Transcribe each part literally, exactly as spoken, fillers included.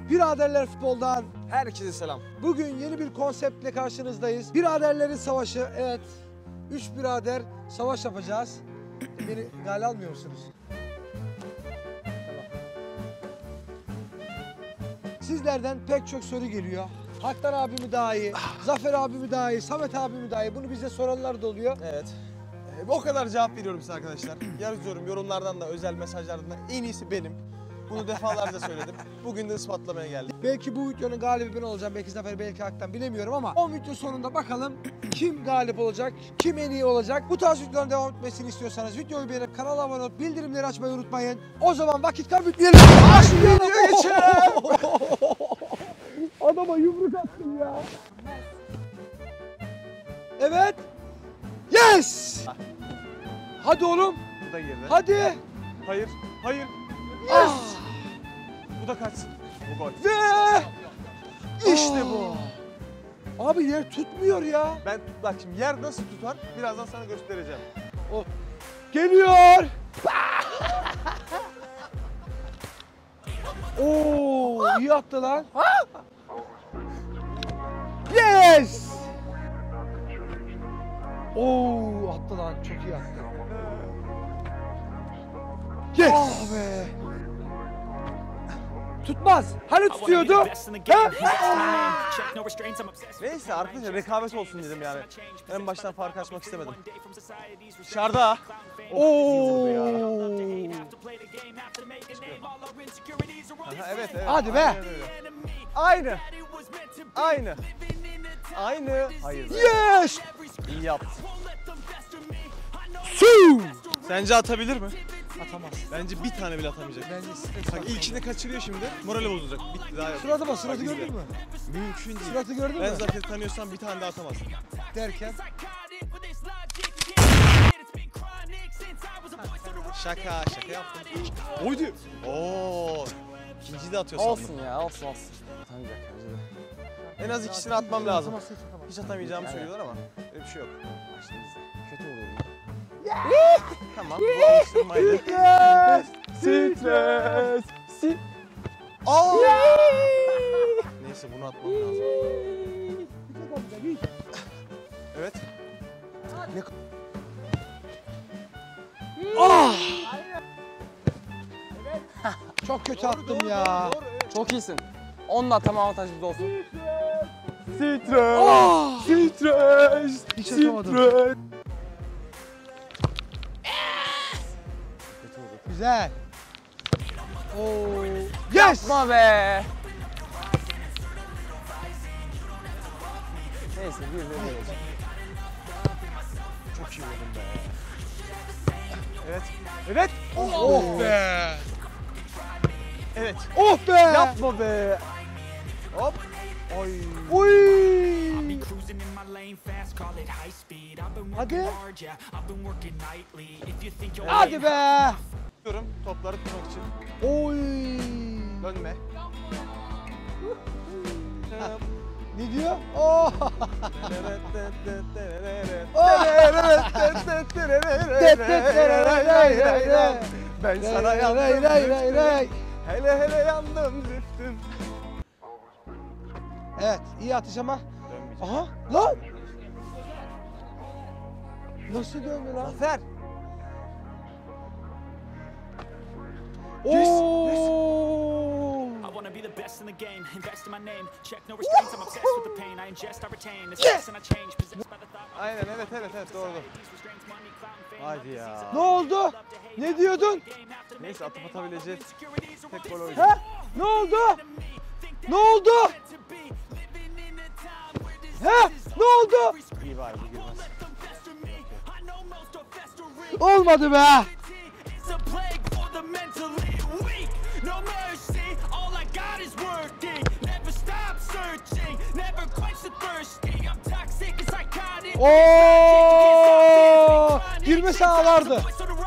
Biraderler Futbol'dan herkese selam. Bugün yeni bir konseptle karşınızdayız. Biraderlerin savaşı. Evet. Üç birader savaş yapacağız. Beni gale almıyor musunuz? Tamam. Sizlerden pek çok soru geliyor. Haktan abi mi daha iyi? Zafer abi mi daha iyi? Samet abi mi daha iyi? Bunu bize soranlar da oluyor. Evet. Ee, o kadar cevap veriyorum size arkadaşlar. Yazıyorum yorumlardan da, özel mesajlardan da en iyisi benim. Bunu defalarca söyledim. Bugün de ispatlamaya geldim. Belki bu videonun galibi ben olacağım. Belki Zafer, belki Haktan, bilemiyorum ama on video sonunda bakalım kim galip olacak, kim en iyi olacak. Bu tarz videoların devam etmesini istiyorsanız videoyu beğenip kanala abone olup bildirimleri açmayı unutmayın. O zaman vakit kaybetmeyelim. Başlayalım. Geçelim. Adama yumruk attım ya. Evet. Yes. Hadi oğlum. Bu da girdi. Hadi. Hayır. Hayır. Ah. Bu da kaçsın. Bu gol. Ve işte Aa. bu. Abi yer tutmuyor ya. Ben bak şimdi yer nasıl tutar birazdan sana göstereceğim. O geliyor. Oo, iyi attı lan. Yes. Oo, attı lan. Çok iyi attı. Yes. Oh be. Tutmaz. Hani tutuyordu? Ha? Neyse arkadaşlar rekabet olsun dedim yani. En baştan fark açmak istemedim. Dışarıda. Oo. Aha, evet evet. Hadi be. Aynen öyle. Aynı. Aynı. Aynı. Hayır be. Yes. İyi yaptı. Su. Sence atabilir mi? Atamaz. Bence bir tane bile atamayacak. Bence stres Bak var. ilkini kaçırıyor şimdi. Morali bozulacak. Bitti daha yok. Suratı bak, suratı Bak, gördün izle. mü? Mümkün değil. Suratı gördün Ben mü? zaten tanıyorsam bir tane daha atamaz. Derken. Şaka şaka yaptım. Oydu. Oo. İkinciyi de atıyor sandım. Olsun ya, olsun olsun. Atamayacak bence de. En az ikisini atmam lazım. Atamaz, hiç atamaz. Hiç atamayacağımı Yani. söylüyorlar ama öyle bir şey yok. İşte bizde. Kötü oluyor. Tamam bu alıştırmaydı. Yes. Stres. Si. Aa! Neyse bunu atmam lazım. Evet. Ne Ah! Çok kötü attım ya. Çok iyisin. Onunla atama avantajımız olsun. Stres. Ah! Stres. Hiç atamadım. Kötü oldu. Güzel. Oo. Yes. Yapma be. Neyse bir de böyle olacak. Çok iyi vurdum be. Evet. Evet. Oh be. Evet. Oh be. Yapma be. Hop. Oy. Uy. Hadi. Hadi be. Diyorum topları tutmak için. Oy. Dönme. Ne diyor? Oh. Ben sana Ray, yandım ray, ray, ray, düştüm. ray. Hele hele yandım düştüm. Evet, iyi atış ama. Dönmeyecek. Aha, lan. Nasıl döndü lan? Zafer. Oo. I wanna be the best in the game, invest in my name, check no restraints, I'm obsessed with the pain, I ingest, I retain, it's yes! And I change, possessed by the thought. Aynen evet evet evet doğru. Haydi ya. Ne oldu? Ne diyordun? Neyse atıp atabileceğiz. Tek gol oydu. He? Ne oldu? Ne oldu? He? Ne oldu? İyi bari bu girmez. Olmadı be. It's a plague for the mentally weak, no mercy, all I got is working, never stop searching, never quench the thirsty, I'm toxic and psychotic. Oo! Girmese ağlardı.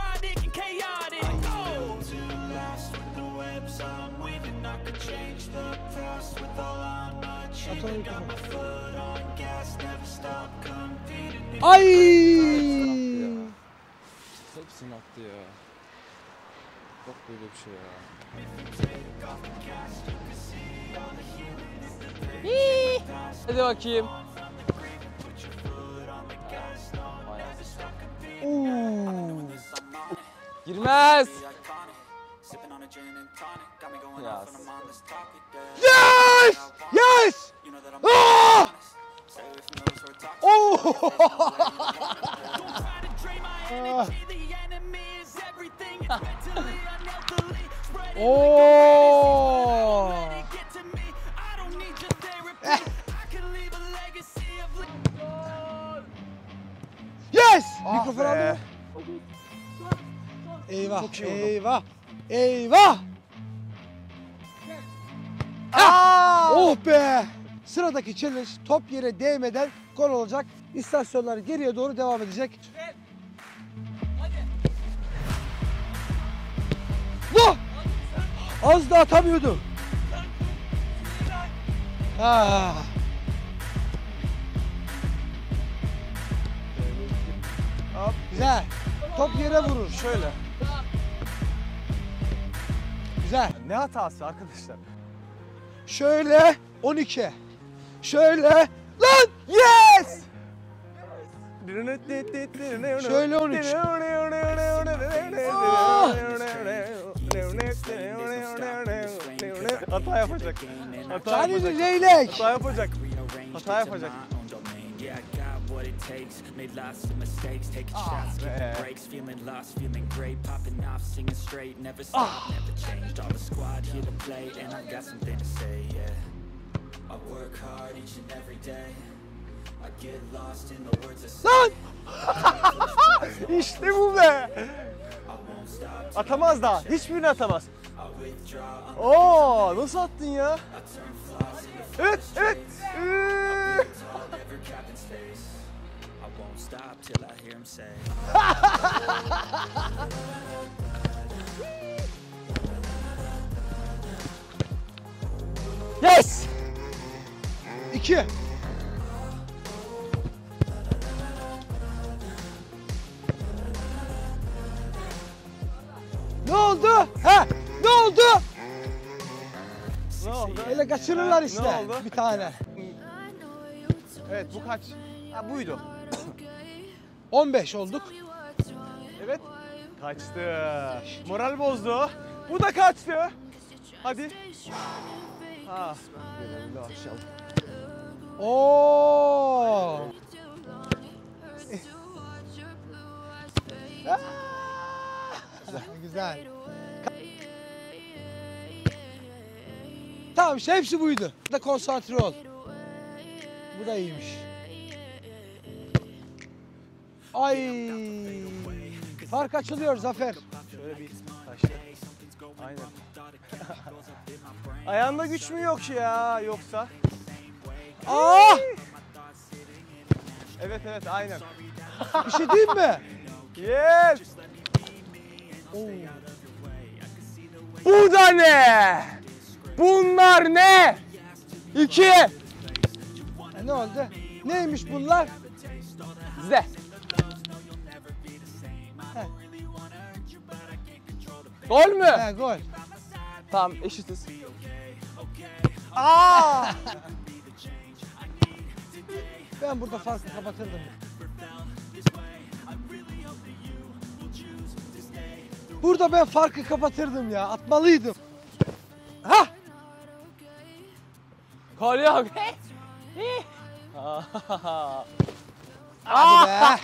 Ay! Hepsini attı ya. Yok böyle bir şey ya. Hadi bakayım. Girmez. Ya. Yes! Yes! Ah! Oh! Oo! Yes! Mikrofon aldı mı? Eyvah, Çok iyi oldu. eyvah, eyvah! Aa! Oh be! Sıradaki challenge top yere değmeden gol olacak. İstasyonlar geriye doğru devam edecek. Bu! Az da atamıyordu. Ah. Hop. Güzel. Top yere vurur. Şöyle. Güzel. Ne hatası arkadaşlar? Şöyle on iki. Şöyle. Lan! Yes! Şöyle on üç. Hata yapacak. Hata Tanrılı yapacak. leylek. Hata yapacak. Hata yapacak. Yeah, I got what it takes. Made lots of mistakes, taking shots, skipping man. breaks, feeling lost, feeling great, popping off, singing straight, never stop, never changed. All the squad here to play, and I've got something to say. Yeah, I work hard each and every day. I get lost in the words of Lan! İşte bu be. Atamaz daha. Hiçbirini atamaz. Oo, nasıl attın ya? Evet, evet. Ee. I won't stop till I hear him say. Yes! İki. Ne oldu? Ha? Ne oldu? Ne oldu? Öyle kaçırırlar Ne işte oldu? bir tane. Evet, bu kaç? Ha, buydu. on beş olduk. Evet. Kaçtı. Moral bozdu. Bu da kaçtı. Hadi. Ha. Böyle akşam. Oo! Güzel, güzel. Tamam işte hepsi buydu. Bu da konsantre ol. Bu da iyiymiş. Ay! Fark açılıyor Zafer. Şöyle bir taşla. Aynen. Ayağında güç mü yok ya yoksa? Aa! Evet evet aynen. Bir şey diyeyim mi? Yes. Bu da ne? Bunlar ne? İki. E, ne oldu? Neymiş bunlar? Bizde. Gol mü? He gol. Tamam eşitiz. Aa! Ben burada farkı kapatırdım. Burada ben farkı kapatırdım ya. Atmalıydım. Ha! Gol yok. Hadi be.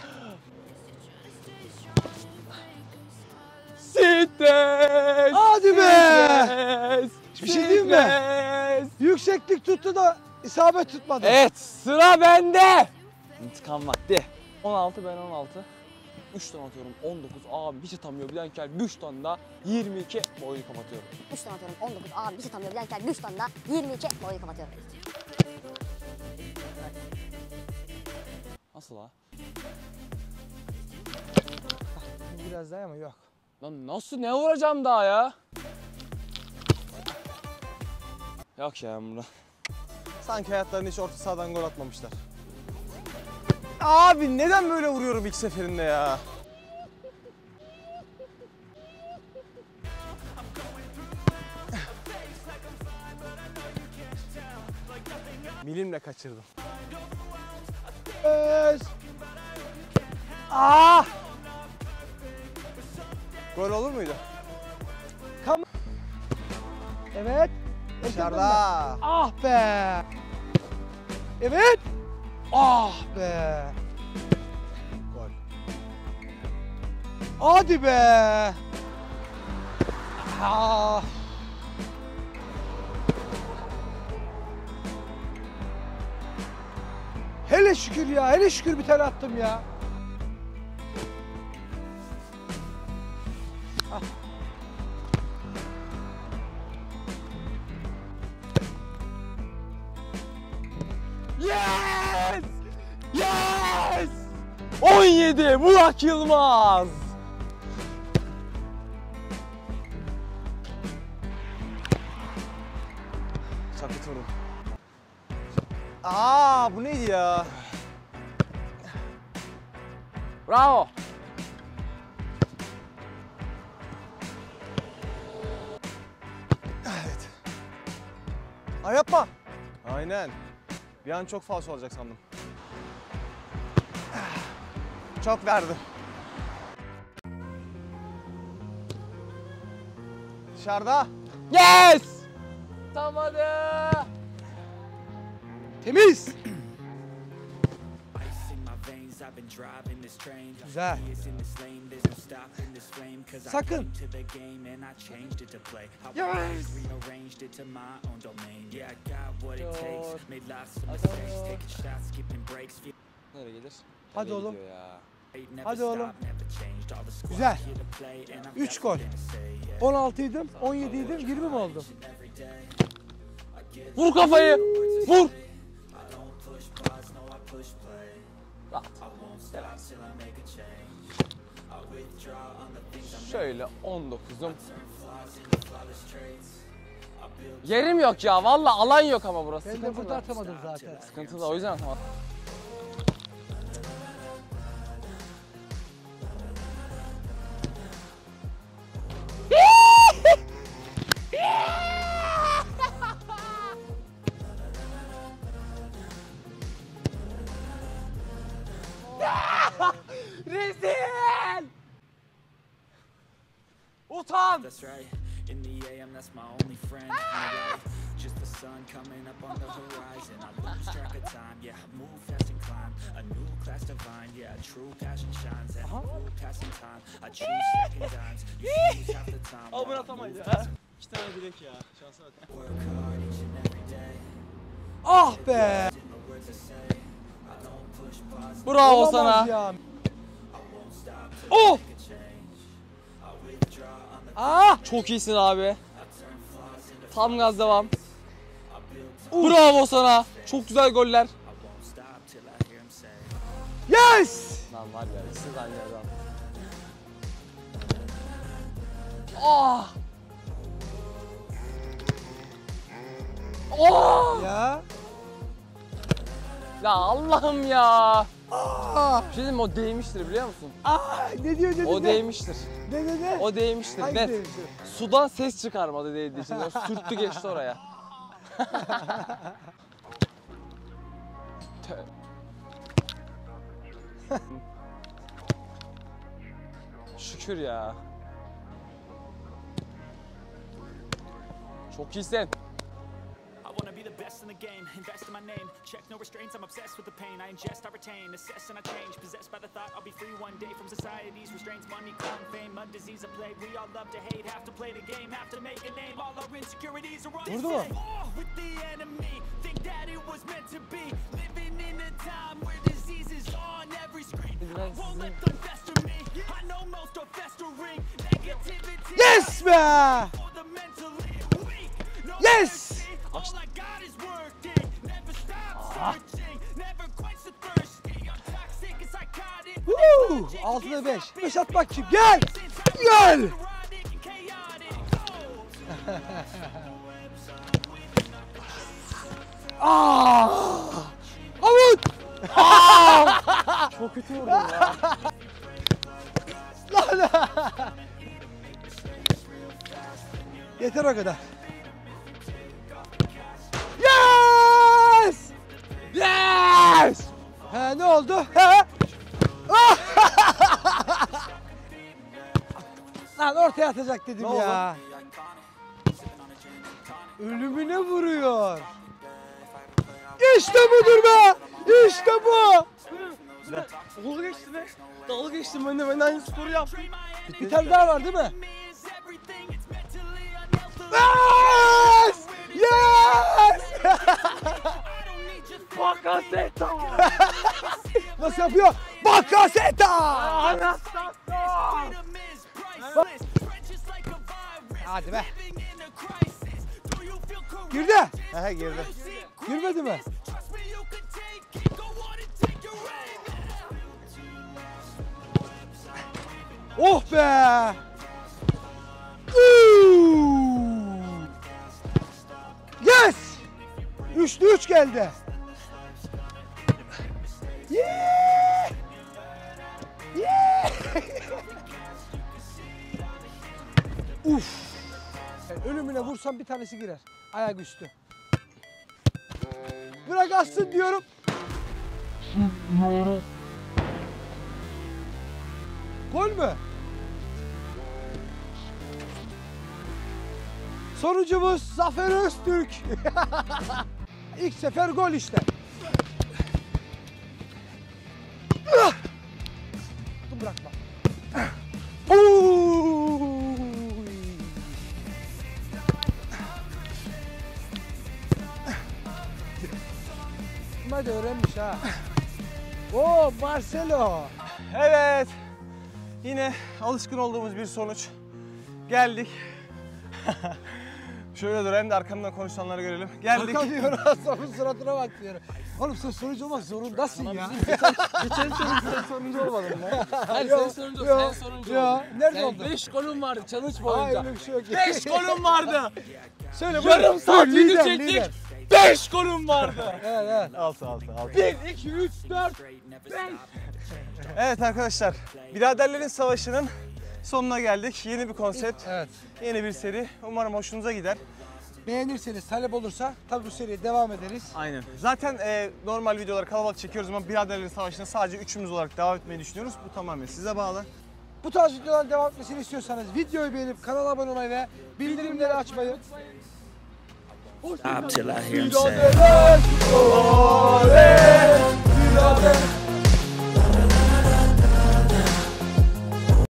Stres. Hadi be. Stres. Bir şey diyeyim mi? Stres. Yükseklik tuttu da isabet tutmadı. Evet sıra bende. İntikam vakti. on altı ben on altı. üç tane atıyorum on dokuz abi hiç atamıyor bir denk gel üç tane daha yirmi iki boyunu kapatıyorum. üç tane atıyorum on dokuz abi bir şey tanıyor bilen kel üç tane da yirmi iki boyu kapatıyorum. Nasıl ha? Biraz daha ama yok. Lan nasıl ne vuracağım daha ya? Yok ya Emre. Sanki hayatlarında hiç orta sahadan gol atmamışlar. Abi neden böyle vuruyorum ilk seferinde ya? Milimle kaçırdım. Yes. Ah! Gol olur muydu? Evet. Dışarıda. Ah be. Evet. Ah be. Gol. Hadi be. Ah. Hele şükür ya, hele şükür bir tane attım ya. Ah. Yes! Yes! on yedi Burak Yılmaz. Çakıt vurdum. Aa bu neydi ya? Bravo. Evet. Ay yapma. Aynen. Bir an çok falso olacak sandım. Çok verdim. Dışarıda. Yes! Tutamadı. Temiz. Ice in my veins, I've been driving this train. Güzel. Years in this lane, there's no stopping this flame. 'Cause I Sakın. came to the game and I changed it to play. I Yes. rearranged it to my own domain. Yeah, I got what it Dur. takes. Made lots of mistakes, taking shots, skipping breaks. Feel Nereye gelir? Hadi Nereye oğlum. gidiyor ya? great, never Hadi stop, oğlum. never changed. All the squad Güzel. here to play and I'm Üç gol. definitely gonna say, yeah. on altıydım, on yediydim, yirmi mi oldum? Vur kafayı. Vur. Rahat. Şöyle on dokuzum. Yerim yok ya. Vallahi alan yok ama burası. Ben de Sıkıntılı. burada atamadım zaten. Sıkıntılı, o yüzden atamadım. Rezil! Utan! That's right. In the A M, that's my only friend. Alright, just the sun coming up on the horizon. I lose track of time, yeah. I move fast and climb. A new class divine, yeah. True passion shines. And I'm passing time. I choose second dimes. You choose half the time. Al bunu while I atamayız move ya. fast. İki tane direk ya. Şansa bak. Work hard each and every day. Ah be. In the words I say, I don't push pause. Bravo Olamaz sana. ya. I won't stop till Oh! I make a change. I withdraw on the Ah! Çok iyisin abi. I turn flaws into Tam gaz devam. I build Bravo sana. Çok güzel goller. I won't stop till I hear him say. Yes! Lan var ya, siz aynı yerden. Ah! Oh! Ya. Ya Allah'ım ya. Ah! Bir şey diyeyim mi? O değmiştir biliyor musun? Ah! Ne diyor, ne diyor? O değmiştir. Ne ne ne? O değmiştir. Hangi Net. değmiştir? Sudan ses çıkarmadı değdiği için. O sürttü geçti oraya. Tö- Şükür ya. Çok iyisin. I wanna be the best in the game, invest in my name. Check no restraints, I'm obsessed with the pain. I ingest, I retain, assess and I change. Possessed by the thought I'll be free one day from society's restraints. Money, crime, fame, a disease, a plague. We all love to hate, have to play the game, have to make a name. All our insecurities are on Vurdu mu? war with the enemy. Think that it was meant to be. Living in a time where disease is on every screen. I won't let them fester me. I know most are festering. Negativity. Yes be! For the mentally weak. No Yes! All I got is working, never stop searching, never quench the thirsty. I'm toxic and psychotic. Woo! altıda beş. beş at bak kim? Gel! Gel! Ah! Avut! Çok kötü vurdun ya. Lan! Yeter o kadar. Yes! oldu? He? Ah! Lan ortaya atacak dedim Ne ya. Ölümüne vuruyor. İşte budur be! İşte bu! Dalga geçti be. Dalga geçtim ben de ben de aynı skoru yaptım. Bir tane daha var değil mi? Yes! Yes! Bakaseta. Nasıl yapıyor? Bakaseta! Hadi be. Girdi. He girdi. Girmedi mi? Oh be! Uuu! Yes! Üçlü üç geldi. Yeah! Yeah! Uf! Yani ölümüne vursam bir tanesi girer. Ayak üstü. Bırak atsın diyorum. Gol mü? Sonucumuz Zafer Öztürk. İlk sefer gol işte. Dur bırakma. Oy! Hadi öğrenmiş ha. Oo Marcelo. Evet. Yine alışkın olduğumuz bir sonuç. Geldik. Şöyle dur hem de arkamdan konuşanları görelim. Geldik. Bakalım diyor Asaf'ın suratına bak diyor. Oğlum sen sonucu olmak zorundasın ya. Geçen sene sen sonuncu olmadın mı? Hayır Yok, sen sonuncu, yok, sen sonuncu yok. oldun. Nerede Sen oldu? beş golün vardı challenge Hayır boyunca. öyle bir şey yok. beş golün vardı. Söyle Yarım saat video lider, çektik. lider. beş golün vardı. Evet evet. Altı altı altı. bir, iki, üç, dört, beş. Evet arkadaşlar. Biraderlerin Savaşı'nın sonuna geldik. Yeni bir konsept, Evet. yeni bir seri. Umarım hoşunuza gider. Beğenirseniz, talep olursa tabii bu seriye devam ederiz. Aynen. Zaten e, normal videoları kalabalık çekiyoruz ama Biraderlerin Savaşı'na sadece üçümüz olarak devam etmeyi düşünüyoruz. Bu tamamen size bağlı. Bu tarz videoların devam etmesini istiyorsanız videoyu beğenip kanala abone olmayı ve bildirimleri açmayı. Stop till I hear him say. Birader, oley, birader.